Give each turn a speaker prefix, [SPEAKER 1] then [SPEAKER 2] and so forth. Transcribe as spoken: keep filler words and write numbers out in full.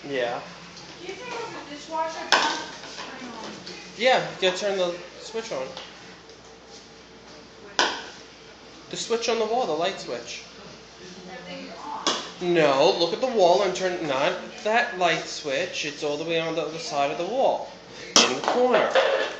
[SPEAKER 1] Yeah.
[SPEAKER 2] Do you think it's the dishwasher done? Hang on.
[SPEAKER 1] Yeah, you gotta turn the switch on. The switch on the wall, the light switch.
[SPEAKER 2] Everything's on.
[SPEAKER 1] No, look at the wall and turn, not that light switch, it's all the way on the other side of the wall, in the corner.